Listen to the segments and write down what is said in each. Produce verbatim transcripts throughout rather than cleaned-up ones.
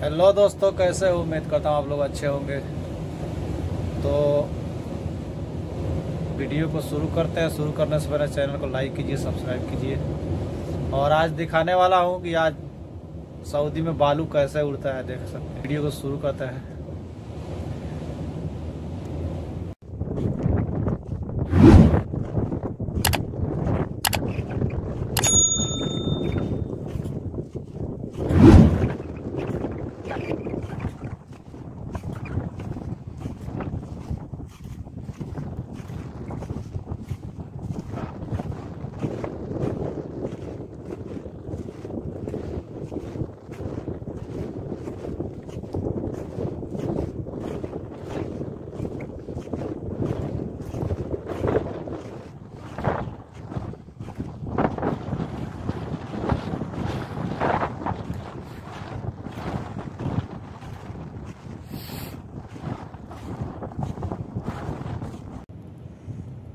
Hello दोस्तों, कैसे हो? उम्मीद करता हूँ आप लोग अच्छे होंगे। तो वीडियो को शुरू करते हैं। शुरू करने से पहले चैनल को लाइक कीजिए, सब्सक्राइब कीजिए। और आज दिखाने वाला हूँ कि आज सऊदी में बालू कैसे उड़ता है, देख सकते हैं। वीडियो को शुरू करते हैं।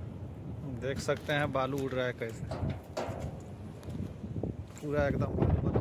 देख सकते हैं बालू उड़ रहा है कैसे, पूरा एकदम